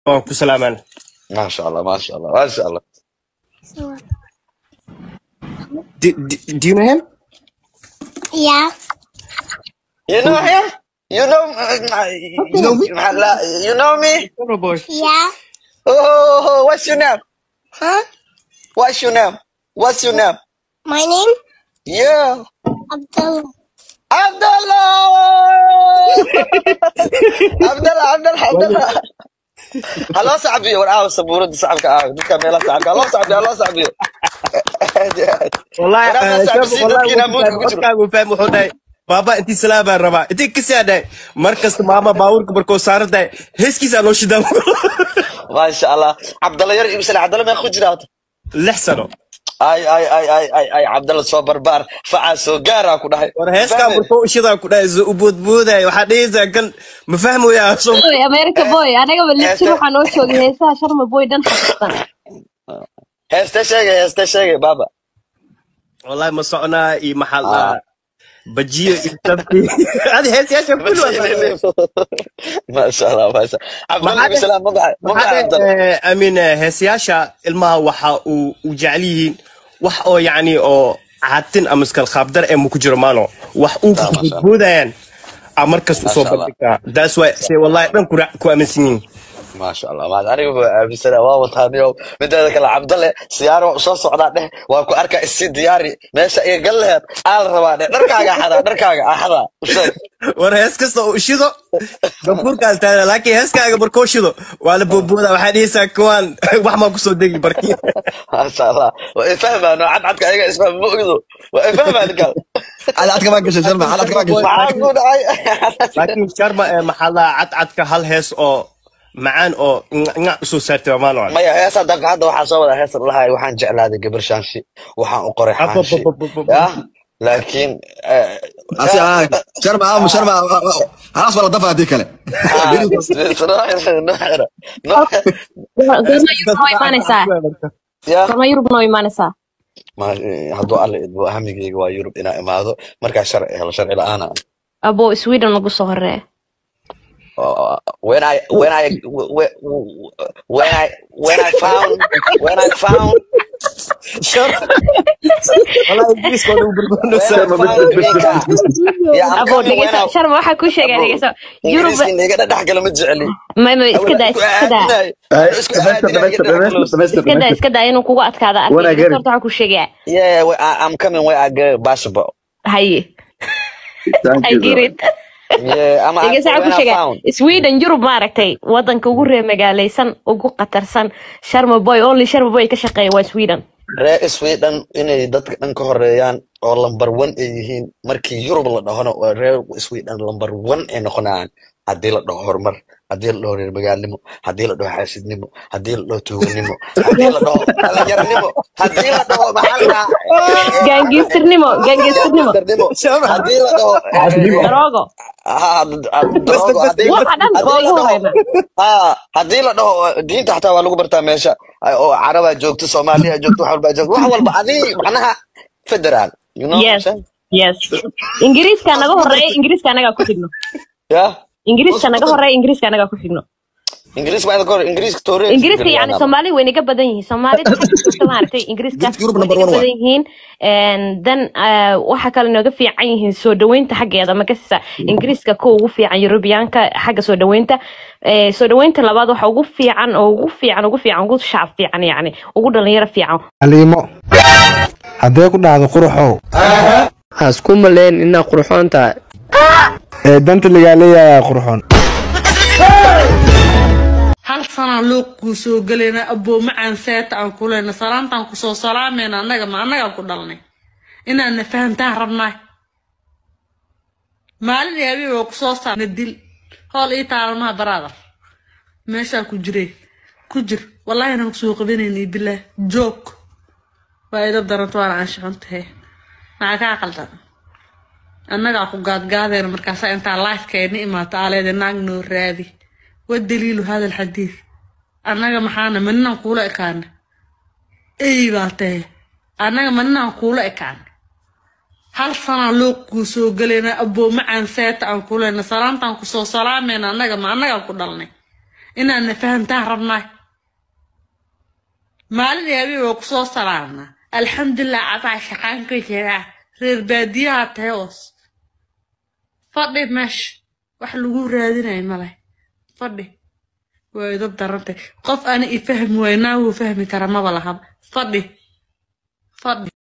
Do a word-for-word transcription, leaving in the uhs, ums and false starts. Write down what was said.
Oh, kusalaman. ما شاء الله ما شاء الله ما شاء الله. Do, do, do you know him? Yeah. You know him? You know You know me? you know me? Oh boy. Yeah. Oh, what's your name? Huh? What's your name? What's your name? My name? Yeah. Abdullah. Abdullah. Abdullah Abdullah Abdullah. Hello صاحبي وراه صبورد صاحبك اه دكا ميلا صاحبك الله صاحبي الله صاحبي. والله انا صاحبي سيدك كنا موت كجرو. والله فاهم wuxuu dhahay baba intii salaam baan rabaa intii kasi dhahay markasta maama baawurka markoo saarday heeskiisa loo shidaa. ما شاء الله عبد الله يرجع بس عبد الله ما ياخذ جرات. lix sano اي اي اي اي اي اي عبد الله soo barbaar facaaso gaara ku dhahay war heeska markoo shidaa ku dhahay u boodbooday waxa dhaysa kan ma fahmayaa soo America boy anaga wali waxaan oo joogay heesaha Sharma boy dan xaqsan heesta sheegay heesta sheegay baba wallahi ma soconaa iyo maxal bajiyo intabti hadi hees yaasha kullu ما شاء الله ما شاء الله عبد الله بسلام ما بعد ما بعد amin heesayaasha ilmaha waxa uu u jecel yihiin wax oo yani oo caatin ama iskal khabdar ee ku jiro maano wax uu ku boodayaan amarkas soo bandhigta that's why say wallahi dhan ku ku aaminsan ما شاء الله ما aniga bisala waa wataaniyo mideeda kale Abdalle siyaaro soo socda dheh waa ku arka is diyaari meesha ay galleed aal rabaa dharkaaga xada dharkaaga xada war hees kasta oo shido gafurkaas taa laakiin heeskaaga markoo shido waa la boobooda waxa dhaysa kuwan wax ma ku soo degi barkiin ما شاء الله وفهمنا عد عد ayaga isfaham moogido waa fahmaan gal على عدك ما قشة شرمة على عدك ما قشة معاكو دعي laakiin sharma maxalla cad cadka hal hees oo macaan oo nga soo saartay maano maya heesa dadka hadda waxa soo wada heesa lahaay waxaan jeclaaday gabar shaanshi waxaan u qoray xaanshi ya laakiin أسي شرمة آه شرمة خلاص ولا دفع هذيك له Kama Yurub noo imaanaysaa ما hadduu alle idbo ahamigayga waa Yurub inaa imaado markaa sharci helo sharci la'aana abo Sweden lagu soo horeeyay Uh, when I when I when, when I when I found when I found والله انجليز كانوا بيقولوا يا abo dhigaysa Sharma waxa ku sheegay dhigaysa Yurub inaga dhaxgal ma jeceli ma ma iska daa iska daa iska daa inuu kugu adkaado arkay horta waxa ku sheegay yeah I'm coming where I go basketball haye I get it yeah ama Sweden Yurub ma aragtay wadanka ugu reer magaalaysan ugu qatarsan Sharma boy only Sharma boy ka shaqeeyo waa Sweden reer Sweden inay dadka dhan ka horeeyaan oo number one ay yihiin markii Yurub la dhahano reer Sweden number one ay noqonayaan hadii la dhaho horumar hadii la dhaho reer magaalnimo hadii la dhaho xaasidnimo hadii la dhaho tuugnimo hadii la dhaho dhalinyarnimo hadii la dhaho maxalka gangistirnimo gangistirnimo hadii la dhaho drogo hadii la dhaho diinta xataa waa lagu bartaa meesha oo caraba joogto Soomaaliya joogto wax walba joogto wax walba adii macnaha federal you know yes yes ingiriiska naga horeeyay ingiriiska anaga ku xigno yeah ingiriiska naga horeeyay ingiriiska anaga ku xigno ingiriis baa kor ingiriis toore ingiriiska yani Soomaali way naga badan yihiin Soomaali dadka maartay ingiriiska way naga badan yihiin and then waxa kale naga fiican yihiin soo dhaweynta xageeda ma kasisa ingiriiska ko ugu fiican Europeanka xagga soo dhaweynta ee soo dhaweynta labaad waxa ugu fiican oo ugu fiican ugu fiican ugu shacab fiican yani ugu dhalinyaro fiican aliimo hadee ku dhacdo quruxow hasku maleen inaa qurxoon tahay ee danta laga leeyahay qurxoon hal sana loo ku soo galeena abo macaan seeta aan kuleena salaantan ku soo salaameena anaga ma anaga ku dhalnay inaan fahantaan rabnaa maalin yaabay oo ku soo saarna dil hol ii taalmaha barada meesha ku jiray ku jir wallahi inaan ku soo qabanayni bilaa joke waa ida daranto aan anshaxantahay ma ka qaldan annaga ku gaadgaadeen markaas inta live keeni imaata aleeda naag noo raadi والدليل هذا الحديث أنا محانا منا نقول إكان أي باته أنا منا نقول إكان هل صنع لوك وسو قلنا أبو معن سات أن كلنا سلام تنقصو سلامنا أنا ما أنا أقول لنا inaan fahantaan rabnaa maalin yaabi oo ku soo salaamna alxamdulillah ataa shaqaan ka jira reer baadiyaha tayoos fadhi mesh wax lagu raadinay malay fadhi way dad darantay qof aan i fahmi waynaa uu fahmi kara ma balaha fadhi fadhi